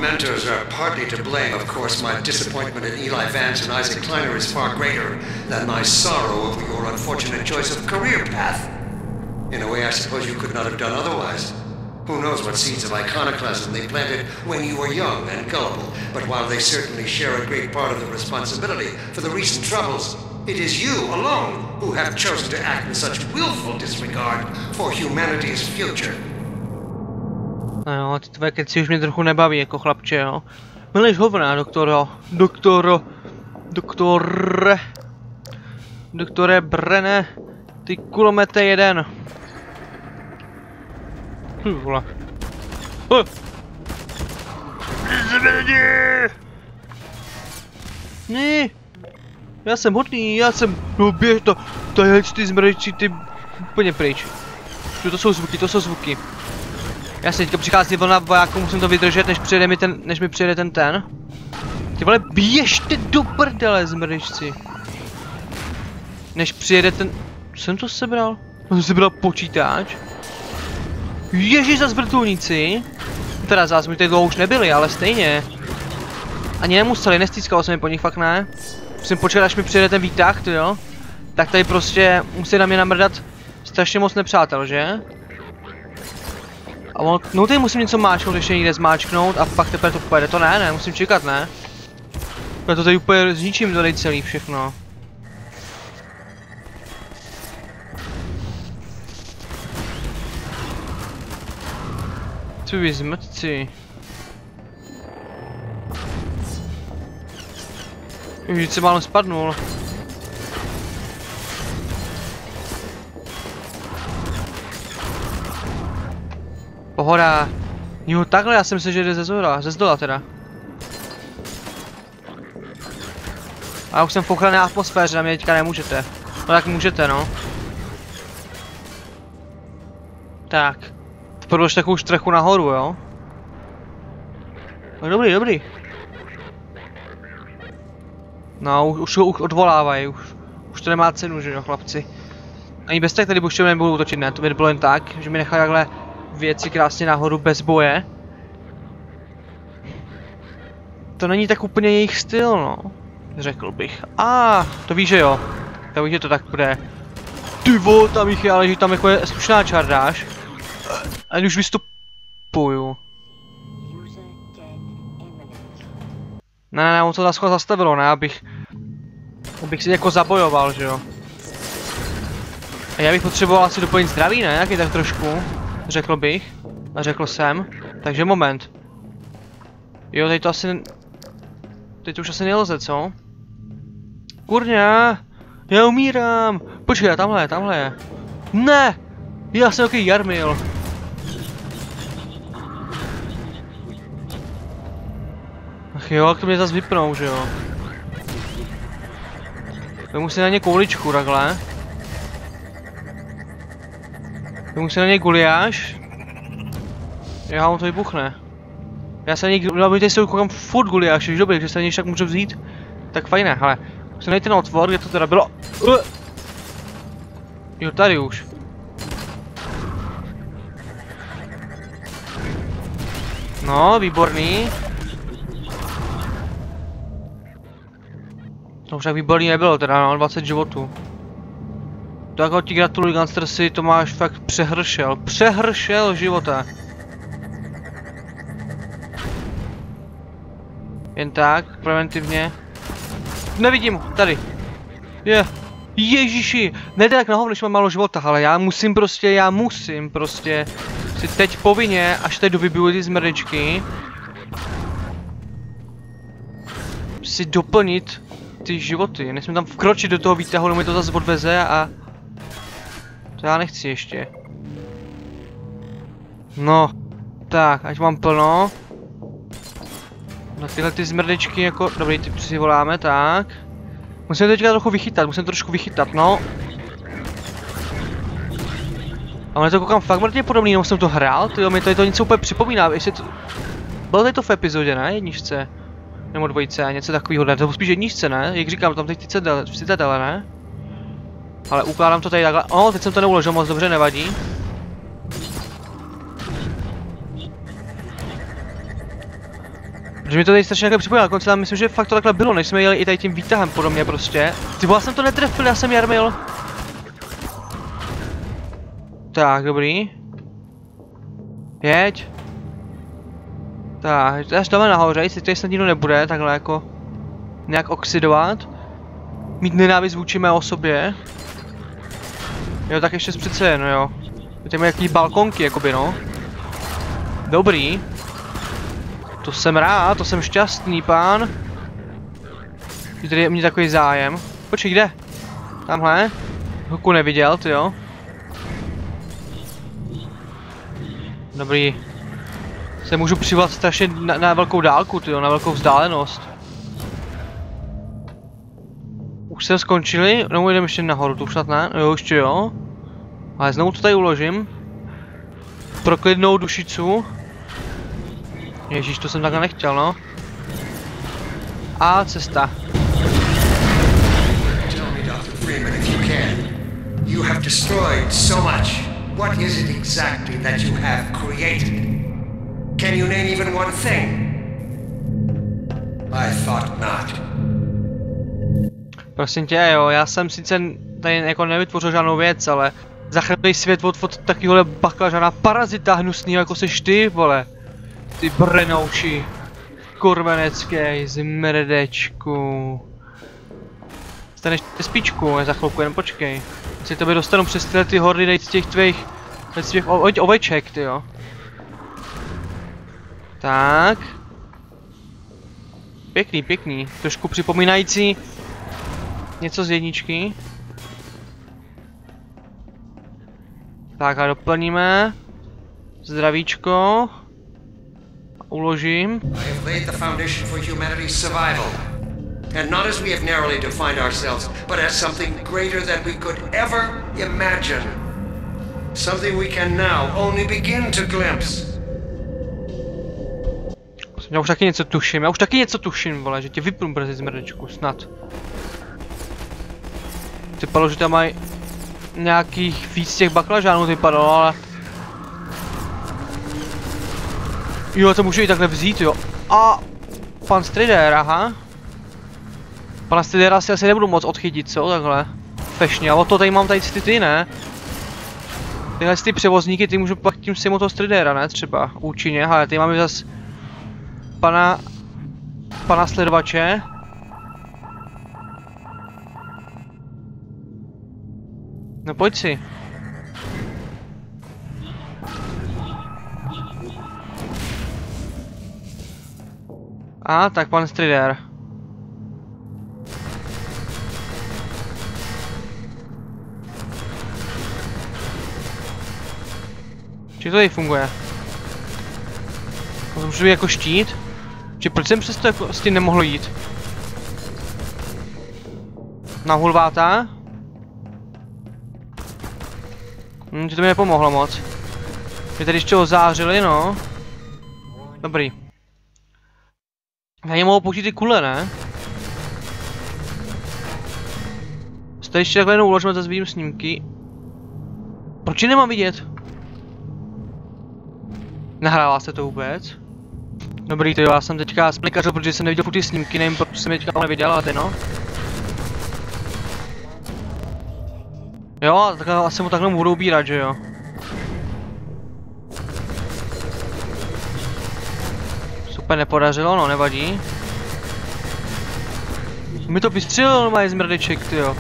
tormentors are partly to blame. Of course, my disappointment in Eli Vance and Isaac Kleiner is far greater than my sorrow over your unfortunate choice of career path. In a way, I suppose you could not have done otherwise. Who knows what seeds of iconoclasm they planted when you were young and gullible, but while they certainly share a great part of the responsibility for the recent troubles, it is you alone who have chosen to act in such willful disregard for humanity's future. No, ty tvoje keci už mě trochu nebaví, jako chlapče, jo. Milíš hovna, doktore Brenne, ty kulomete jeden. Vole. Ne, já jsem hodný, no běž to, tahle ty zmrčí, ty úplně pryč. To jsou zvuky. Já si teďka přichází vlna vojáků, musím to vydržet, než mi přijede ten. Ty vole, běžte do prdele, zmrčci. Než přijede ten, co jsem to sebral? To jsem sebral počítač. Ježiš, zas vrtulníci. Teda zás mi tady dlouho už nebyli, ale stejně. Ani nemuseli, nestýskalo se mi po nich, fakt ne. Musím počkat, až mi přijede ten výtah, to jo. Tak tady prostě musí na mě namrdat strašně moc nepřátel, že? A no tady musím něco máčknout, ještě někde zmáčknout a pak teprve to pojede, to ne, musím čekat, ne? Já to tady úplně zničím tady celý všechno. Ty zmrtci. Už se málem spadnul. Pohoda. Jo, takhle, já jsem myslel, že jde ze zdola teda. A já už jsem v ochranné atmosféře, na mě teďka nemůžete. No tak můžete, no. Tak. Prodlož takovou štrechu nahoru, jo? No dobrý. No, už ho odvolávají, už to nemá cenu, že jo, chlapci. Ani bez tak tady už nebudou útočit, ne? To by bylo jen tak, že mi nechali takhle věci krásně nahoru bez boje. To není tak úplně jejich styl, no. Řekl bych. To víš, že jo. To víš, že to tak bude. Ty vole, tam jich je, ale že tam jako je slušná čardáš. A už vystupuju. Ne, on to naschvál zastavilo, ne, abych si jako zabojoval, že jo. A já bych potřeboval asi doplnit zdraví, ne, nějaký tak trošku, řekl bych. A řekl jsem, takže moment. Jo, teď to asi... Teď to už asi nelze, co? Kurňa, já umírám. Počkej, tamhle je. Ne, já jsem takový Jarmil. Ach jo, jak to mě zase vypnou, že jo. Vemu si na ně kouličku, takhle. Vemu si na ně guliáš. Já on to vybuchne. Já se na něj, teď se koukám furt guliáš, když dobrý, že se na něj však můžu vzít. Tak fajné, hele. Musím najít ten otvor, kde to teda bylo. Jo, tady už. No, výborný. To už tak výborný nebylo, teda no, 20 životů. Tak ho ti gratuluji, Gunstersi, to máš fakt přehršel života. Jen tak, preventivně. Nevidím, tady. Ježiši, nejde tak na hovno, když mám málo života, ale já musím prostě si teď povinně, až teď vybiju ty zmrdičky, si doplnit ty životy. Nesmím tam vkročit do toho výtahu, nebo mi to zase odveze a... To já nechci ještě. No, tak, ať mám plno. Na tyhle ty zmrdičky jako... Dobrý, ty si voláme, tak. Musím teďka trošku vychytat, no. Ale to koukám fakt mrtně podobný, nebo jsem to hrál, tyjo, mi to něco úplně připomíná, jestli to... Bylo tady to v epizodě, ne? Jedničce. Nebo dvojce, něco takového, ne? To spíš jedničce, ne? Jak říkám, tam teď ty citadele, ne? Ale ukládám to tady takhle, teď jsem to neuložil moc dobře, nevadí. Protože mi to tady strašně takhle připomíná, dokonce tam myslím, že fakt to takhle bylo, než jsme jeli i tady tím výtahem podobně prostě. Ty já jsem to netrefil, já jsem jarmil. Tak, dobrý. Jeď. Tak, až dáme nahoře, jestli tady snad nikdo nebude, takhle jako nějak oxidovat. Mít nenávist vůči mé osobě. Jo, tak ještě přece jen, jo. Tady mají jaký balkonky, jakoby, no. Dobrý. To jsem rád, to jsem šťastný pán. Že tady je mě takový zájem. Počkej, kde? Tamhle. Huku neviděl, ty jo. Dobrý. Se můžu přivolat strašně na velkou dálku, ty jo, na velkou vzdálenost. Už jsme skončili? No, jdeme ještě nahoru, to už snad ne? Jo, ještě jo. Ale znovu to tady uložím. Pro klidnou dušicu. Ježíš, to jsem takhle nechtěl, no. A cesta. Tell me, Dr. Freeman, if you can. You have destroyed so much. What is it exactly that you have created? Can you name even one thing? I thought not. Prosím tě, jo, já jsem sice tady jako nevytvořil žádnou věc, ale zachránil svět od takovýhle baklažana parazita hnusnýho, jako seš ty, vole. Ty brnouši. Kurvenecký zmrdečku. Staneš spíčku, za chvilku, jen počkej. Si tebe dostanu přes tyhle ty hordy z těch tvých oveček, ty jo. Tak. Pěkný, pěkný. Trošku připomínající něco z jedničky. Tak a doplníme. Zdravíčko. Uložím. I have laid the foundation for humanity's survival. And not as we have narrowly defined ourselves, but as something greater than we could ever imagine. Something we can now only begin to glimpse. Já už taky něco tuším, vole, že tě vypnu brzy zmrdečku, snad. Vypadalo, že tam mají nějakých víc těch baklažánů, vypadalo, ale... Jo, to můžu i takhle vzít, jo. A pan Strider, aha. Pana Stridera si asi nebudu moc odchytit, co, takhle. Fešně, ale to tady mám tady ty, ne? Tyhle ty převozníky, ty můžu pak tím simu toho Stridera, ne, třeba, účinně, ale tady máme zas... Pana sledovače. No pojď si. A tak pan Strider. Či to tady funguje? To můžu být jako štít? Či proč jsem přesto jako s tím nemohl jít? Na hulváta? Že to mi nepomohlo moc. Mě tady ještě ozářili, no. Dobrý. Já nemohu použít ty kule, ne? Tady ještě takhle jenom uložíme, zase vidím snímky. Proč je nemám vidět? Nahrává se to vůbec? Dobrý, to jo, já jsem teďka splikařil, protože jsem neviděl ty snímky, nevím, proč jsem teďka neviděl, ale ty no. Jo, tak asi mu takhle budou ubírat, že jo. Super, nepodařilo, no, nevadí. Mi to vystřelil, má zmrdeček, tyjo.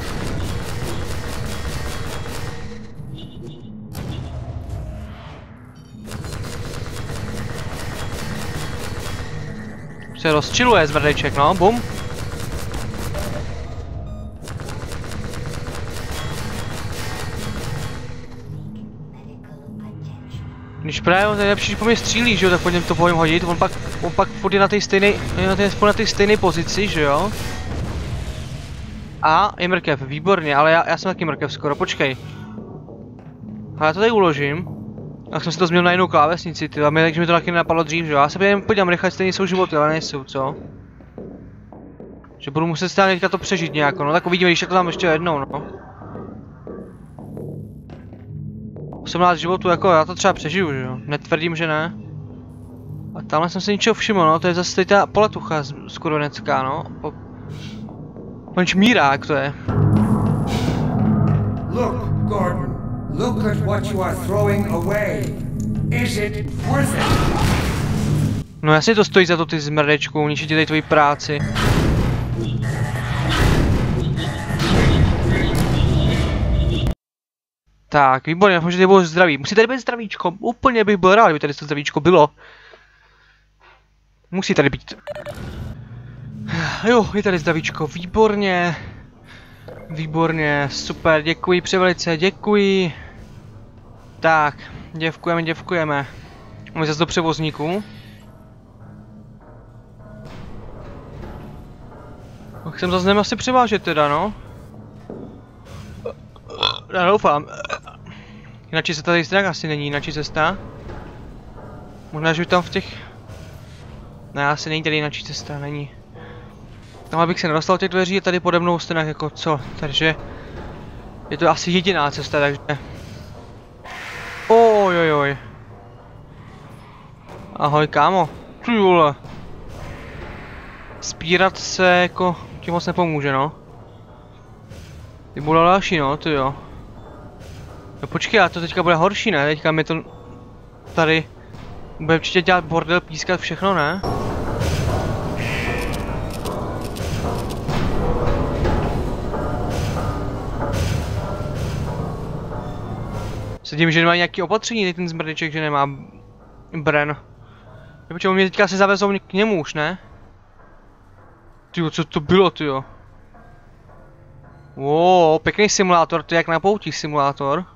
Se rozčiluje zmrdeček, no, bum. Když právě on nejlepší, že po mě střílí, že jo, tak po něm to povím hodit, on pak furt je na té stejné pozici, že jo. A je mrkev, výborně, ale já jsem taky mrkev skoro, počkej. A já to tady uložím. Já jsem si to změnil na jinou klávesnici, ty, takže mi to taky nenapadlo dřív, že jo. Já se podívám rychle, stejně jsou životy, ale nejsou, co? Že budu muset stále teďka to přežít nějak, no, tak uvidíme, když to tam ještě jednou, no. 18 životů, jako já to třeba přežiju, že jo, netvrdím, že ne. A tamhle jsem si ničeho všiml, no, to je zase tady ta poletucha skurvenecká, no. Mírák to je. Look, Gordon. Look at what you are throwing away. Is it worth it? No jasně to stojí za to, ty zmrdečku, ničit tady tvoji práci. Tak, výborně, doufám, že tady bylo zdraví. Musí tady být zdravíčko, úplně bych byl rád, kdyby tady to zdravíčko bylo. Musí tady být. Jo, je tady zdravíčko, výborně. Výborně, super, děkuji převelice, děkuji. Tak, děkujeme. Máme zase do převozníků. Tak jsem zase asi převážet teda, no. Já doufám. Jinak cesta tady stran asi není, jinak cesta. Možná, že by tam v těch... Ne, asi není tady jinak cesta, není. Tam abych se nedostal těch dveří, je tady pode mnou stran jako co, takže... Je to asi jediná cesta, takže... Ojojoj. Ahoj kámo. Ty vole. Spírat se jako... Ti moc nepomůže, no. Ty bude další, no, ty jo. No počkej, a to teďka bude horší, ne? Teďka mi to... Tady... Bude určitě dělat bordel, pískat všechno, ne? Sedím, že nemá nějaký opatření, tady ten zmrdeček, že nemá... Bren. Počkej, mě teďka se zavezou k němu už, ne? Tyjo, co to bylo, tyjo? Wow, pěkný simulátor, to je jak na pouti simulátor.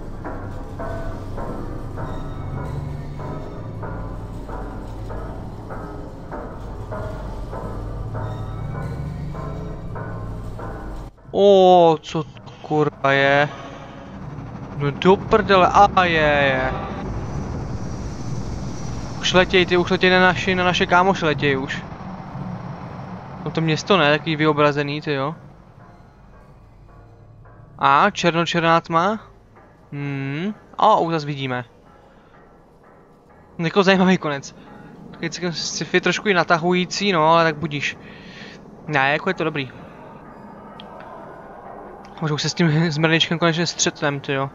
Co to kurva je? No do prdele, je. Už letěj na naše kámoše letěj už. No to město ne, takový vyobrazený, ty jo. A černočerná tma. Už zase vidíme. Jako zajímavý konec. Takový sci-fi trošku i natahující, no, ale tak budíš. Ne, jako je to dobrý. Možná už se s tím zmrdečkem konečně střetnem, ty jo.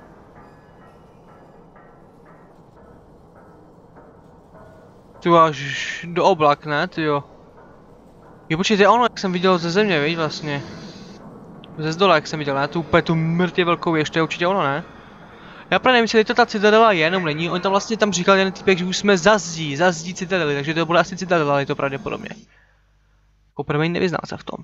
Ty až do oblak, ne, ty jo. Jo, počkej, to je ono, jak jsem viděl ze země, viď, vlastně. Ze zdola, jak jsem viděl, ne? Tu úplně tu mrtě velkou věž, to je určitě ono, ne? Já právě nevím, jestli to ta citadela je, jenom není. On tam vlastně tam říkal jeden typek, že už jsme za zdí citadely, takže to bude asi citadela, ale je to pravděpodobně. Poprvé nevyznal se v tom.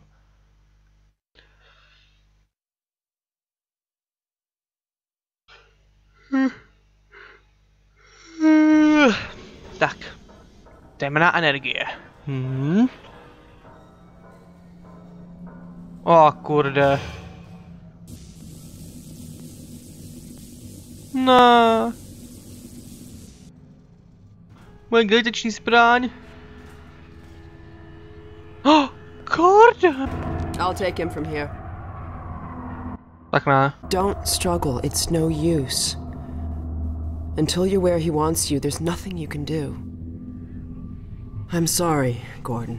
Tak. Temná energie. Kurde. No. Moje gravitační zbraň. Gordon! I'll take him from here. Tak ne. Don't struggle, it's no use. Until you're where he wants you, there's nothing you can do. I'm sorry, Gordon.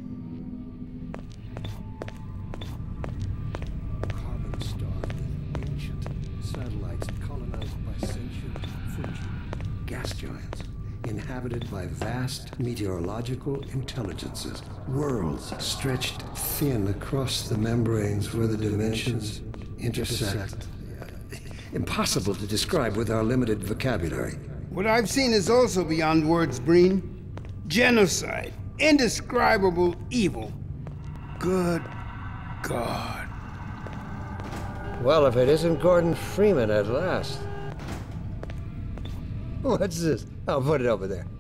Carbon star with ancient satellites colonized by sentient Fuji. Gas giants inhabited by vast meteorological intelligences. Worlds stretched thin across the membranes where the dimensions intersect. Impossible to describe with our limited vocabulary. What I've seen is also beyond words, Breen. Genocide. Indescribable evil. Good God. Well, if it isn't Gordon Freeman at last. What's this? I'll put it over there.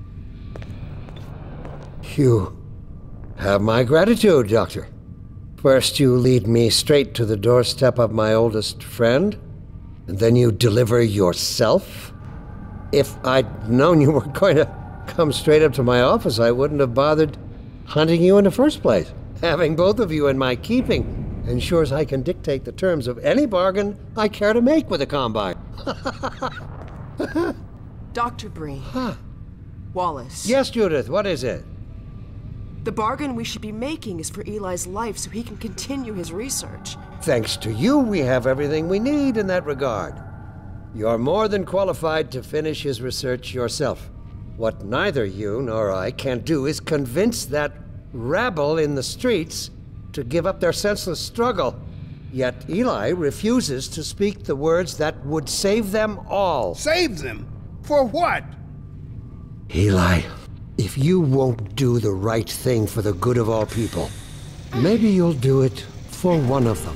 You have my gratitude, Doctor. First you lead me straight to the doorstep of my oldest friend, and then you deliver yourself? If I'd known you were going to come straight up to my office, I wouldn't have bothered hunting you in the first place. Having both of you in my keeping ensures I can dictate the terms of any bargain I care to make with the Combine. Dr. Breen, Wallace. Yes, Judith, what is it? The bargain we should be making is for Eli's life so he can continue his research. Thanks to you, we have everything we need in that regard. You're more than qualified to finish his research yourself. What neither you nor I can do is convince that rabble in the streets to give up their senseless struggle. Yet Eli refuses to speak the words that would save them all. Save them? For what? Eli, if you won't do the right thing for the good of all people, maybe you'll do it for one of them.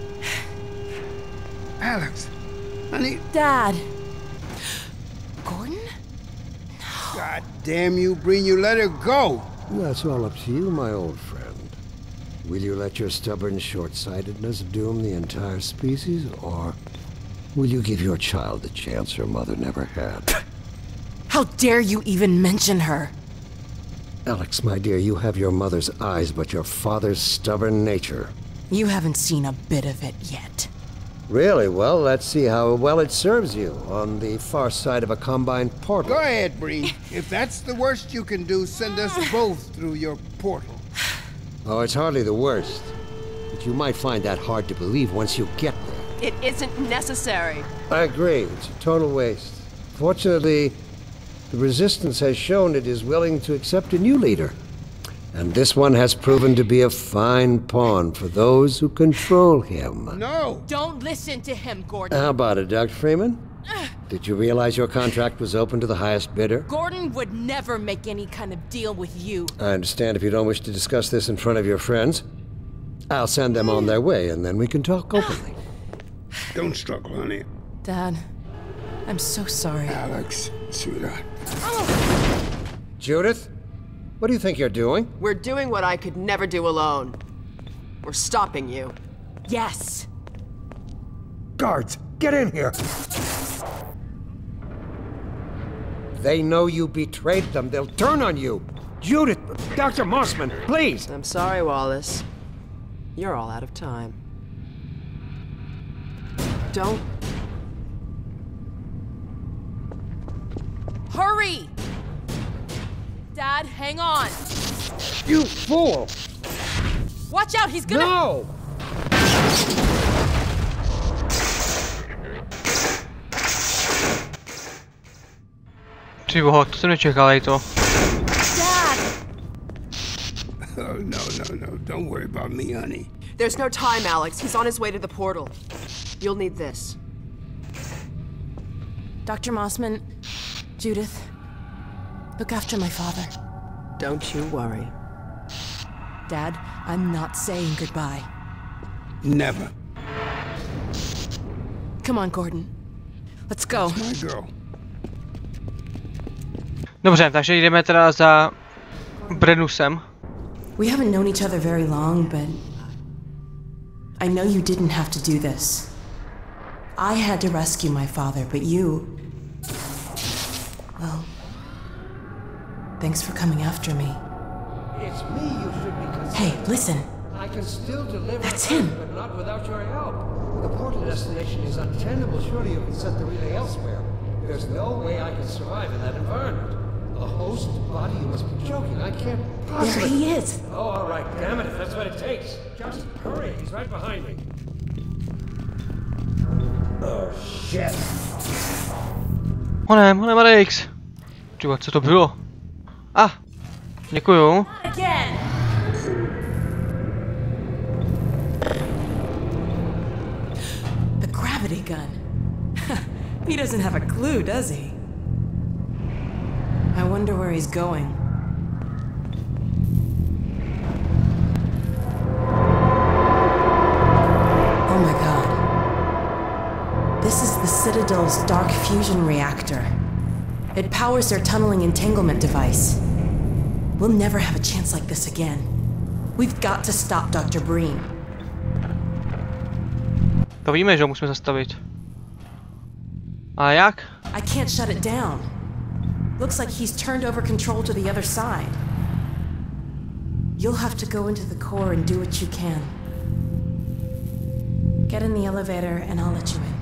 Alex, honey, Dad. Gordon? God damn you, Breen, you let her go. That's all up to you, my old friend. Will you let your stubborn short-sightedness doom the entire species, or will you give your child the chance her mother never had? How dare you even mention her? Alex, my dear, you have your mother's eyes, but your father's stubborn nature. You haven't seen a bit of it yet. Really? Well, let's see how well it serves you on the far side of a Combine portal. Go ahead, Breen. If that's the worst you can do, send us both through your portal. Oh, it's hardly the worst. But you might find that hard to believe once you get there. It isn't necessary. I agree. It's a total waste. Fortunately, the Resistance has shown it is willing to accept a new leader. And this one has proven to be a fine pawn for those who control him. No! Don't listen to him, Gordon. How about it, Dr. Freeman? Did you realize your contract was open to the highest bidder? Gordon would never make any kind of deal with you. I understand if you don't wish to discuss this in front of your friends. I'll send them on their way, and then we can talk openly. Don't struggle, honey. Dad, I'm so sorry. Alex, sweetheart. Judith, what do you think you're doing? We're doing what I could never do alone. We're stopping you. Yes. Guards, get in here! They know you betrayed them. They'll turn on you. Judith, Dr. Mossman, please! I'm sorry, Wallace. You're all out of time. Don't... Hurry! Dad, hang on. You fool! Watch out, he's gonna... No! Ty boho, to jsem nečekal, to. Dad! Oh, no. Don't worry about me, honey. There's no time, Alex. He's on his way to the portal. You'll need this. Dr. Mossman, Judith, look after my father. Don't you worry. Dad, I'm not saying goodbye. Never. Come on, Gordon. Let's go. My girl. Dobře, takže jdeme teda za Brennusem. We haven't known each other very long, but I know you didn't have to do this. I had to rescue my father, but you... Well... Thanks for coming after me. It's me you should be concerned. Hey, listen. I can still deliver. That's him. But not without your help. The portal destination is untenable. Surely you can set the relay elsewhere. There's no way I can survive in that environment. A host body? You must be joking. I can't There possibly... he is. Oh, all right. Damn it, if that's what it takes. Just hurry. He's right behind me. Oh, shit. Honem, Alex. Čuva, co to bylo? Děkuju. Again. The gravity gun. He doesn't have a clue, does he? I wonder where he's going. Oh my god. This is the Citadel's dark fusion reactor. It powers their tunneling entanglement device. We'll never have a chance like this again. We've got to stop Dr. Breen. To víme, že ho musíme zastavit. A jak? I can't shut it down. Looks like he's turned over control to the other side. You'll have to go into the core and do what you can. Get in the elevator and I'll let you in.